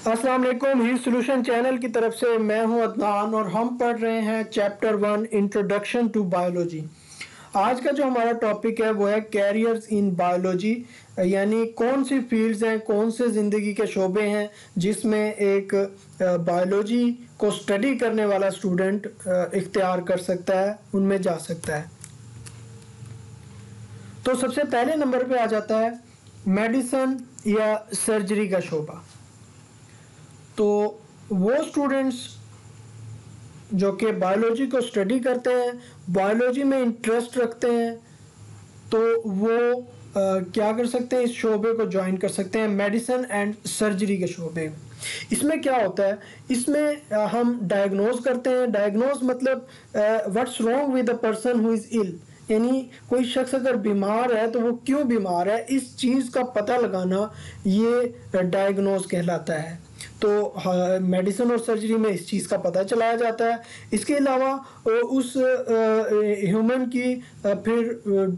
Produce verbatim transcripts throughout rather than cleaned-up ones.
السلام علیکم، ہی solution channel کی طرف سے میں ہوں عدنان اور ہم پڑھ رہے ہیں chapter one introduction to biology. آج کا جو ہمارا ٹاپک ہے وہ ہے کیریئرز ان بایولوجی، یعنی کون سی فیلڈز ہیں، کون سے زندگی کے شعبے ہیں جس میں ایک بایولوجی کو سٹڈی کرنے والا اسٹوڈنٹ اختیار کر سکتا ہے، ان میں جا سکتا ہے۔ تو سب سے پہلے نمبر پہ آ جاتا ہے میڈیسن یا سرجری کا شعبہ۔ تو وہ اسٹوڈنٹس جو کہ بایولوجی کو اسٹڈی کرتے ہیں، بایولوجی میں انٹرسٹ رکھتے ہیں، تو وہ کیا کر سکتے ہیں، اس شعبے کو جوائن کر سکتے ہیں، میڈیسن اینڈ سرجری کے شعبے میں۔ اس میں کیا ہوتا ہے، اس میں ہم ڈائگنوز کرتے ہیں۔ ڈائگنوز مطلب what's wrong with a person who is ill, یعنی کوئی شخص اگر بیمار ہے تو وہ کیوں بیمار ہے، اس چیز کا پتہ لگانا یہ ڈائگنوز کہلاتا ہے۔ تو میڈیسن اور سرجری میں اس چیز کا پتہ چلایا جاتا ہے۔ اس کے علاوہ اس ہیومن کی پھر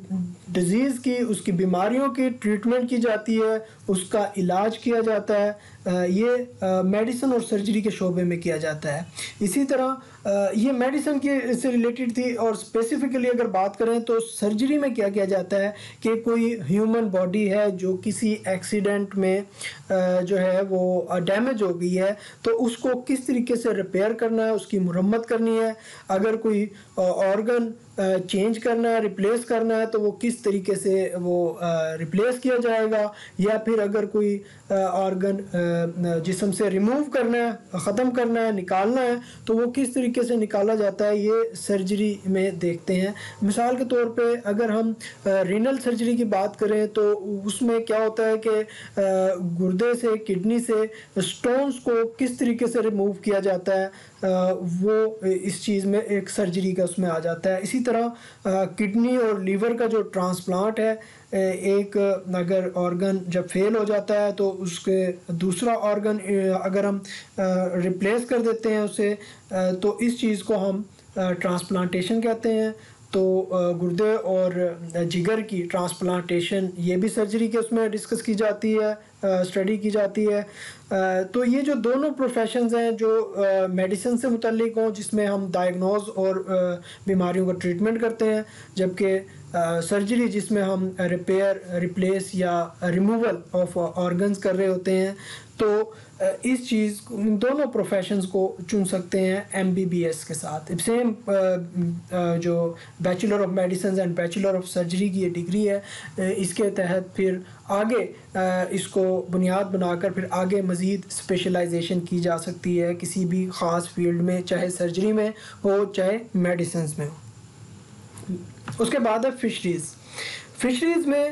ڈیزیز کی، اس کی بیماریوں کی ٹریٹمنٹ کی جاتی ہے، اس کا علاج کیا جاتا ہے، یہ میڈیسن اور سرجری کے شعبے میں کیا جاتا ہے۔ اسی طرح یہ میڈیسن کے سے ریلیٹڈ تھی، اور اسپیسیفکلی اگر بات کریں تو سرجری میں کیا کیا جاتا ہے کہ کوئی ہیومن باڈی ہے جو کسی ایکسیڈنٹ میں جو ہے وہ ڈیمیج ہو گئی ہے، تو اس کو کس طریقے سے ریپیئر کرنا ہے، اس کی مرمت کرنی ہے۔ اگر کوئی آرگن چینج کرنا ہے، ریپلیس کرنا ہے، تو وہ کس طریقے سے وہ ریپلیس کیا جائے گا، یا پھر اگر کوئی آرگن جسم سے ریموو کرنا ہے، ختم کرنا ہے، نکالنا ہے، تو وہ کس طریقے سے نکالا جاتا ہے، یہ سرجری میں دیکھتے ہیں۔ مثال کے طور پہ اگر ہم رینل سرجری کی بات کریں تو اس میں کیا ہوتا ہے کہ گردے سے، کڈنی سے سٹونز کو کس طریقے سے ریموو کیا جاتا ہے، وہ اس چیز میں ایک سرجری کا اس میں آ جاتا ہے۔ اسی طرح کڈنی اور لیور کا جو ٹرانسپلانٹ ہے، ایک اگر آرگن جب فیل ہو جاتا ہے تو اس کے دوسرا آرگن اگر ہم ریپلیس کر دیتے ہیں اسے، تو اس چیز کو ہم ٹرانسپلانٹیشن کہتے ہیں۔ تو گردے اور جگر کی ٹرانسپلانٹیشن یہ بھی سرجری کے اس میں ڈسکس کی جاتی ہے، اسٹڈی کی جاتی ہے۔ تو یہ جو دونوں پروفیشنز ہیں جو میڈیسن سے متعلق ہوں، جس میں ہم ڈائگنوز اور بیماریوں کا ٹریٹمنٹ کرتے ہیں، جبکہ سرجری جس میں ہم ریپیئر، ریپلیس یا ریموول آف آرگنز کر رہے ہوتے ہیں، تو اس چیز دونوں پروفیشنز کو چن سکتے ہیں ایم بی بی ایس کے ساتھ۔ سیم جو bachelor of medicines and bachelor of surgery کی یہ ڈگری ہے، اس کے تحت پھر آگے اس کو بنیاد بنا کر پھر آگے مزید اسپیشلائزیشن کی جا سکتی ہے کسی بھی خاص فیلڈ میں، چاہے سرجری میں ہو چاہے میڈیسنز میں ہو۔ اس کے بعد ہے فشریز۔ فشریز میں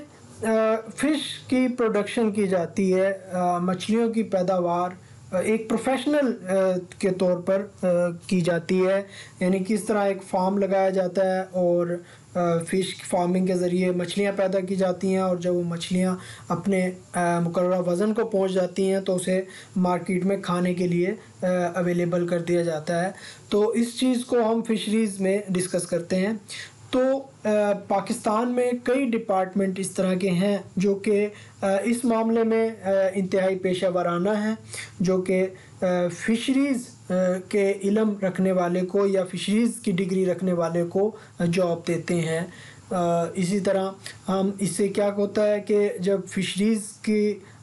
فش کی پروڈکشن کی جاتی ہے، مچھلیوں کی پیداوار ایک پروفیشنل کے طور پر کی جاتی ہے، یعنی کس طرح ایک فارم لگایا جاتا ہے اور فش فارمنگ کے ذریعے مچھلیاں پیدا کی جاتی ہیں، اور جب وہ مچھلیاں اپنے مقررہ وزن کو پہنچ جاتی ہیں تو اسے مارکیٹ میں کھانے کے لیے اویلیبل کر دیا جاتا ہے۔ تو اس چیز کو ہم فشریز میں ڈسکس کرتے ہیں۔ تو پاکستان میں کئی ڈپارٹمنٹ اس طرح کے ہیں جو کہ اس معاملے میں انتہائی پیشہ ورانہ ہیں، جو کہ فشریز کے علم رکھنے والے کو یا فشریز کی ڈگری رکھنے والے کو جاب دیتے ہیں۔ اسی طرح ہم اس سے کیا ہوتا ہے کہ جب فشریز کی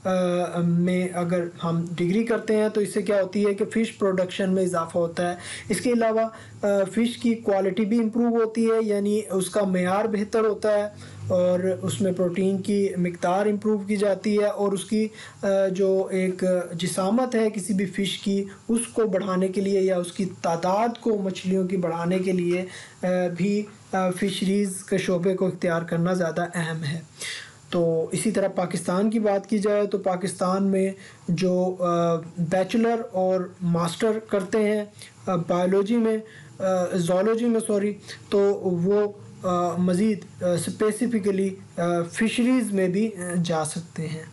میں اگر ہم ڈگری کرتے ہیں تو اس سے کیا ہوتی ہے کہ فش پروڈکشن میں اضافہ ہوتا ہے۔ اس کے علاوہ فش کی کوالٹی بھی امپروو ہوتی ہے، یعنی اس کا معیار بہتر ہوتا ہے، اور اس میں پروٹین کی مقدار امپروو کی جاتی ہے، اور اس کی جو ایک جسامت ہے کسی بھی فش کی، اس کو بڑھانے کے لیے یا اس کی تعداد کو مچھلیوں کی بڑھانے کے لیے بھی فشریز کے شعبے کو اختیار کرنا زیادہ اہم ہے۔ تو اسی طرح پاکستان کی بات کی جائے تو پاکستان میں جو بیچلر اور ماسٹر کرتے ہیں بایولوجی میں، زولوجی میں سوری، تو وہ مزید اسپیسیفکلی فشریز میں بھی جا سکتے ہیں۔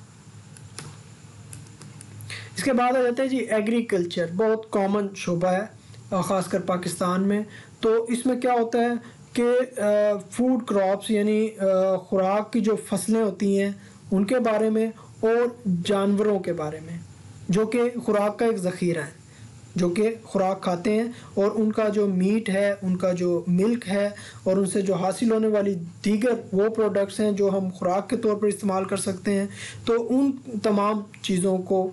اس کے بعد آ جاتا ہے جی ایگریکلچر، بہت کامن شعبہ ہے خاص کر پاکستان میں۔ تو اس میں کیا ہوتا ہے کہ فوڈ کراپس یعنی خوراک کی جو فصلیں ہوتی ہیں ان کے بارے میں، اور جانوروں کے بارے میں۔ جو کہ خوراک کا ایک ذخیرہ ہے، جو کہ خوراک کھاتے ہیں، اور ان کا جو میٹ ہے، ان کا جو ملک ہے، اور ان سے جو حاصل ہونے والی دیگر وہ پروڈکٹس ہیں جو ہم خوراک کے طور پر استعمال کر سکتے ہیں، تو ان تمام چیزوں کو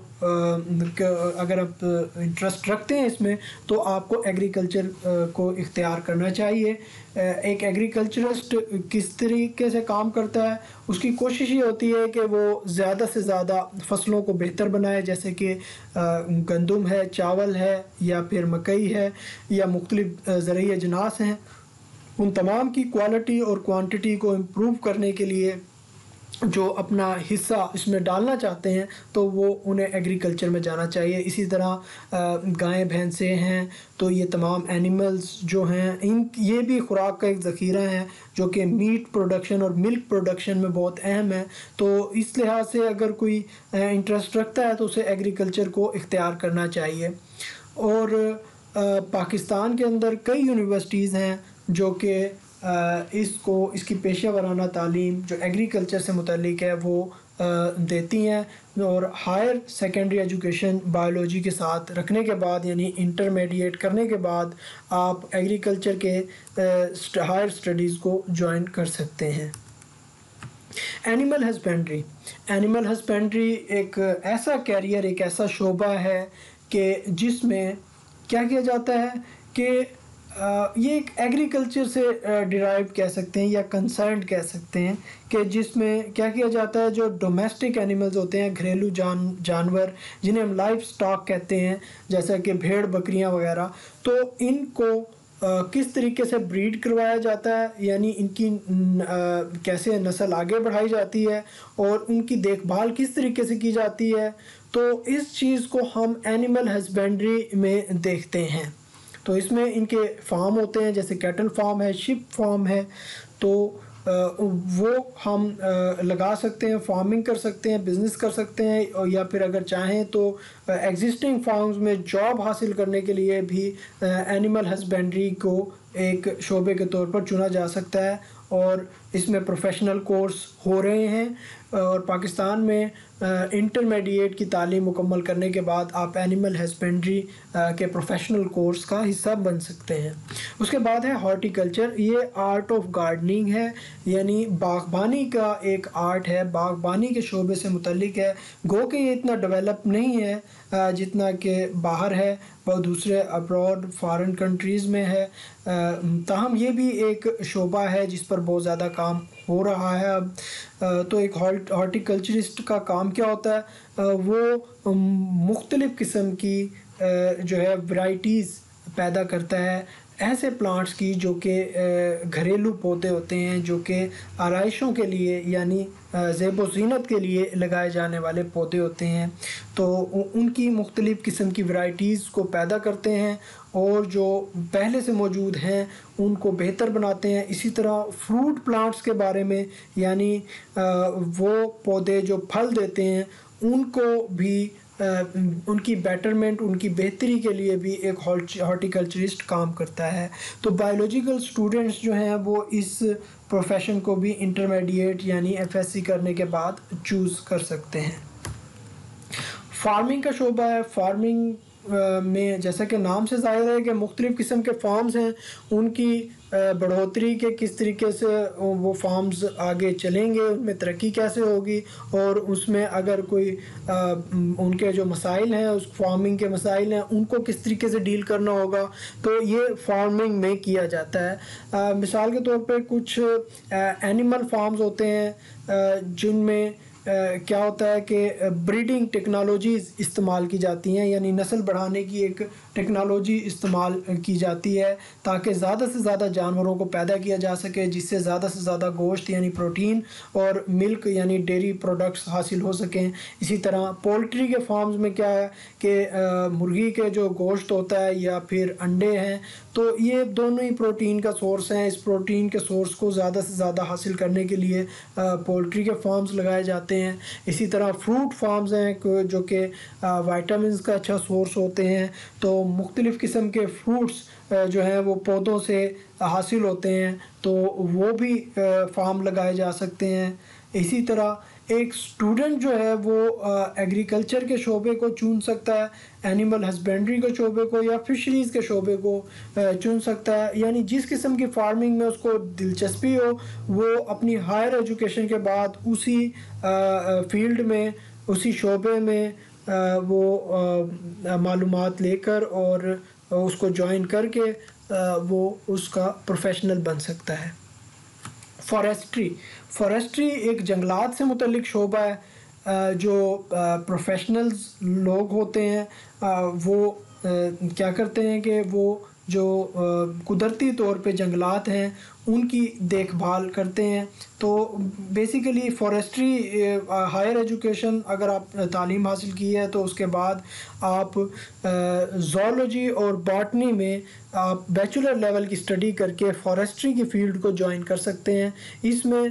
اگر آپ انٹرسٹ رکھتے ہیں اس میں، تو آپ کو ایگریکلچر کو اختیار کرنا چاہیے۔ ایک ایگریکلچرسٹ کس طریقے سے کام کرتا ہے، اس کی کوشش یہ ہوتی ہے کہ وہ زیادہ سے زیادہ فصلوں کو بہتر بنائے، جیسے کہ گندم ہے، چاول ہے، یا پھر مکئی ہے، یا مختلف زرعی اجناس ہیں، ان تمام کی کوالٹی اور کوانٹٹی کو امپروو کرنے کے لیے جو اپنا حصہ اس میں ڈالنا چاہتے ہیں تو وہ انہیں ایگریکلچر میں جانا چاہیے۔ اسی طرح گائیں بھینسیں ہیں، تو یہ تمام اینیملز جو ہیں، ان یہ بھی خوراک کا ایک ذخیرہ ہیں جو کہ میٹ پروڈکشن اور ملک پروڈکشن میں بہت اہم ہے۔ تو اس لحاظ سے اگر کوئی انٹرسٹ رکھتا ہے تو اسے ایگریکلچر کو اختیار کرنا چاہیے۔ اور پاکستان کے اندر کئی یونیورسٹیز ہیں جو کہ اس کو اس کی پیشہ ورانہ تعلیم جو ایگریکلچر سے متعلق ہے وہ دیتی ہیں، اور ہائر سیکنڈری ایجوکیشن بایولوجی کے ساتھ رکھنے کے بعد، یعنی انٹرمیڈیٹ کرنے کے بعد، آپ ایگریکلچر کے ہائر اسٹڈیز کو جوائن کر سکتے ہیں۔ اینیمل ہسبینڈری اینیمل ہسبینڈری ایک ایسا کیریئر، ایک ایسا شعبہ ہے کہ جس میں کیا کیا جاتا ہے کہ یہ ایک ایگریکلچر سے ڈیرائیو کہہ سکتے ہیں یا کنسرنڈ کہہ سکتے ہیں، کہ جس میں کیا کیا جاتا ہے، جو ڈومیسٹک اینیملز ہوتے ہیں، گھریلو جان جانور جنہیں ہم لائف سٹاک کہتے ہیں، جیسا کہ بھیڑ بکریاں وغیرہ، تو ان کو کس طریقے سے بریڈ کروایا جاتا ہے، یعنی ان کی کیسے نسل آگے بڑھائی جاتی ہے اور ان کی دیکھ بھال کس طریقے سے کی جاتی ہے، تو اس چیز کو ہم اینیمل ہسبینڈری میں دیکھتے ہیں۔ تو اس میں ان کے فارم ہوتے ہیں، جیسے کیٹل فارم ہے، شپ فارم ہے، تو وہ ہم لگا سکتے ہیں، فارمنگ کر سکتے ہیں، بزنس کر سکتے ہیں، یا پھر اگر چاہیں تو ایگزسٹنگ فارمز میں جاب حاصل کرنے کے لیے بھی اینیمل ہسبینڈری کو ایک شعبے کے طور پر چنا جا سکتا ہے، اور اس میں پروفیشنل کورس ہو رہے ہیں، اور پاکستان میں انٹرمیڈیٹ کی تعلیم مکمل کرنے کے بعد آپ اینیمل ہسبینڈری کے پروفیشنل کورس کا حصہ بن سکتے ہیں۔ اس کے بعد ہے ہارٹیکلچر، یہ آرٹ آف گارڈننگ ہے، یعنی باغبانی کا ایک آرٹ ہے، باغبانی کے شعبے سے متعلق ہے، گو کہ یہ اتنا ڈیولپ نہیں ہے جتنا کہ باہر ہے، بہت دوسرے ابراڈ فارن کنٹریز میں ہے، تاہم یہ بھی ایک شعبہ ہے جس پر بہت زیادہ کام ہو رہا ہے اب۔ تو ایک ہارٹیکلچرسٹ کا کام کیا ہوتا ہے، وہ مختلف قسم کی جو ہے ورائٹیز پیدا کرتا ہے، ایسے پلانٹس کی جو کہ گھریلو پودے ہوتے ہیں، جو کہ آرائشوں کے لیے یعنی زیب و زینت کے لیے لگائے جانے والے پودے ہوتے ہیں، تو ان کی مختلف قسم کی ورائٹیز کو پیدا کرتے ہیں اور جو پہلے سے موجود ہیں ان کو بہتر بناتے ہیں۔ اسی طرح فروٹ پلانٹس کے بارے میں، یعنی وہ پودے جو پھل دیتے ہیں ان کو بھی ان کی بیٹرمنٹ، ان کی بہتری کے لیے بھی ایک ہارٹیکلچرسٹ کام کرتا ہے۔ تو بایولوجیکل اسٹوڈنٹس جو ہیں وہ اس پروفیشن کو بھی انٹرمیڈیٹ یعنی ایف ایس سی کرنے کے بعد چوز کر سکتے ہیں۔ فارمنگ کا شعبہ ہے، فارمنگ میں جیسا کہ نام سے ظاہر ہے کہ مختلف قسم کے فارمز ہیں، ان کی بڑھوتری کے کس طریقے سے وہ فارمز آگے چلیں گے، ان میں ترقی کیسے ہوگی، اور اس میں اگر کوئی ان کے جو مسائل ہیں، اس فارمنگ کے مسائل ہیں، ان کو کس طریقے سے ڈیل کرنا ہوگا، تو یہ فارمنگ میں کیا جاتا ہے۔ مثال کے طور پہ کچھ اینیمل فارمز ہوتے ہیں جن میں کیا ہوتا ہے کہ بریڈنگ ٹیکنالوجیز استعمال کی جاتی ہیں، یعنی نسل بڑھانے کی ایک ٹیکنالوجی استعمال کی جاتی ہے تاکہ زیادہ سے زیادہ جانوروں کو پیدا کیا جا سکے، جس سے زیادہ سے زیادہ گوشت یعنی پروٹین اور ملک یعنی ڈیری پروڈکٹس حاصل ہو سکیں۔ اسی طرح پولٹری کے فارمز میں کیا ہے کہ مرغی کے جو گوشت ہوتا ہے یا پھر انڈے ہیں، تو یہ دونوں ہی پروٹین کا سورس ہیں۔ اس پروٹین کے سورس کو زیادہ سے زیادہ حاصل کرنے کے لیے پولٹری کے فارمز لگائے جاتے ہیں۔ اسی طرح فروٹ فارمز ہیں جو کہ وائٹامنز کا اچھا سورس ہوتے ہیں، تو مختلف قسم کے فروٹس جو ہیں وہ پودوں سے حاصل ہوتے ہیں، تو وہ بھی فارم لگائے جا سکتے ہیں۔ اسی طرح ایک اسٹوڈنٹ جو ہے وہ ایگریکلچر کے شعبے کو چن سکتا ہے, اینیمل ہسبینڈری کے شعبے کو, یا فشریز کے شعبے کو چن سکتا ہے. یعنی جس قسم کی فارمنگ میں اس کو دلچسپی ہو وہ اپنی ہائر ایجوکیشن کے بعد اسی فیلڈ میں, اسی شعبے میں وہ معلومات لے کر اور اس کو جوائن کر کے وہ اس کا پروفیشنل بن سکتا ہے. فارسٹری فارسٹری ایک جنگلات سے متعلق شعبہ ہے. جو پروفیشنلز لوگ ہوتے ہیں وہ کیا کرتے ہیں کہ وہ جو قدرتی طور پہ جنگلات ہیں ان کی دیکھ بھال کرتے ہیں. تو بیسیکلی فارسٹری ہائر ایجوکیشن اگر آپ تعلیم حاصل کی ہے تو اس کے بعد آپ زولوجی اور باٹنی میں آپ بیچلر لیول کی اسٹڈی کر کے فارسٹری کی فیلڈ کو جوائن کر سکتے ہیں. اس میں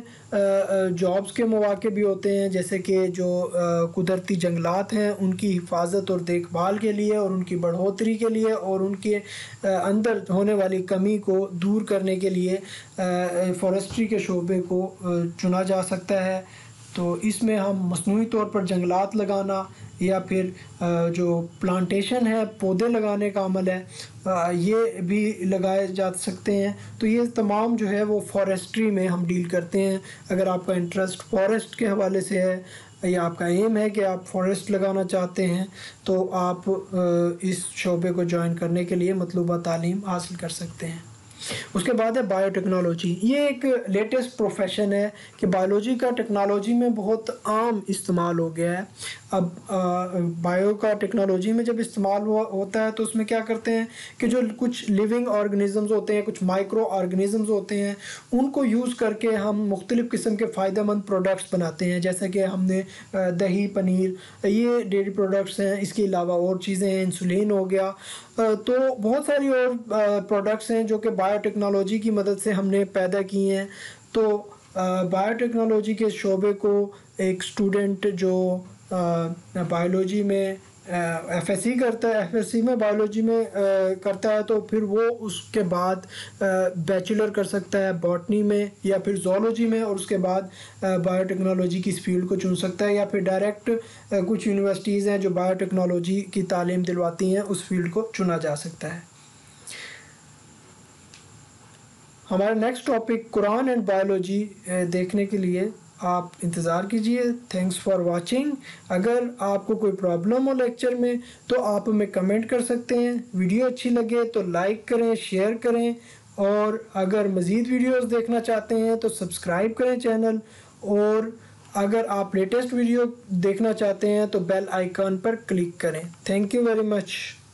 جابس کے مواقع بھی ہوتے ہیں, جیسے کہ جو قدرتی جنگلات ہیں ان کی حفاظت اور دیکھ بھال کے لیے اور ان کی بڑھوتری کے لیے اور ان کے اندر ہونے والی کمی کو دور کرنے کے لیے فارسٹری کے شعبے کو چنا جا سکتا ہے. تو اس میں ہم مصنوعی طور پر جنگلات لگانا یا پھر جو پلانٹیشن ہے, پودے لگانے کا عمل ہے, یہ بھی لگائے جا سکتے ہیں. تو یہ تمام جو ہے وہ فارسٹری میں ہم ڈیل کرتے ہیں. اگر آپ کا انٹرسٹ فارسٹ کے حوالے سے ہے یا آپ کا ایم ہے کہ آپ فارسٹ لگانا چاہتے ہیں تو آپ اس شعبے کو جوائن کرنے کے لیے مطلوبہ تعلیم حاصل کر سکتے ہیں. اس کے بعد ہے بایو ٹیکنالوجی. یہ ایک لیٹسٹ پروفیشن ہے کہ بایولوجی کا ٹیکنالوجی میں بہت عام استعمال ہو گیا ہے. اب بایو کا ٹیکنالوجی میں جب استعمال ہوتا ہے تو اس میں کیا کرتے ہیں کہ جو کچھ لیونگ آرگنزمز ہوتے ہیں, کچھ مائکرو آرگنزمز ہوتے ہیں, ان کو یوز کر کے ہم مختلف قسم کے فائدہ مند پروڈکٹس بناتے ہیں. جیسے کہ ہم نے دہی, پنیر, یہ ڈیری پروڈکٹس ہیں. اس کے علاوہ اور چیزیں ہیں, انسولین ہو گیا. تو بہت ساری اور پروڈکٹس ہیں جو کہ بایو ٹیکنالوجی کی مدد سے ہم نے پیدا کی ہیں. تو بایو ٹیکنالوجی کے شعبے کو ایک اسٹوڈنٹ جو بایولوجی میں ایف ایس سی کرتا ہے, ایف ایس سی میں بایولوجی میں کرتا ہے, تو پھر وہ اس کے بعد بیچلر کر سکتا ہے باٹنی میں یا پھر زولوجی میں, اور اس کے بعد بایو ٹیکنالوجی کی اس فیلڈ کو چن سکتا ہے. یا پھر ڈائریکٹ کچھ یونیورسٹیز ہیں جو بایو ٹیکنالوجی کی تعلیم دلواتی ہیں, اس فیلڈ کو چنا جا سکتا ہے. ہمارا next topic Quran and biology دیکھنے کے لیے آپ انتظار کیجئے. Thanks for watching. اگر آپ کو کوئی پرابلم ہو لیکچر میں تو آپ ہمیں کمنٹ کر سکتے ہیں. ویڈیو اچھی لگے تو لائک کریں, شیئر کریں, اور اگر مزید ویڈیوز دیکھنا چاہتے ہیں تو سبسکرائب کریں چینل, اور اگر آپ لیٹسٹ ویڈیو دیکھنا چاہتے ہیں تو بیل آئیکن پر کلک کریں. Thank you very much.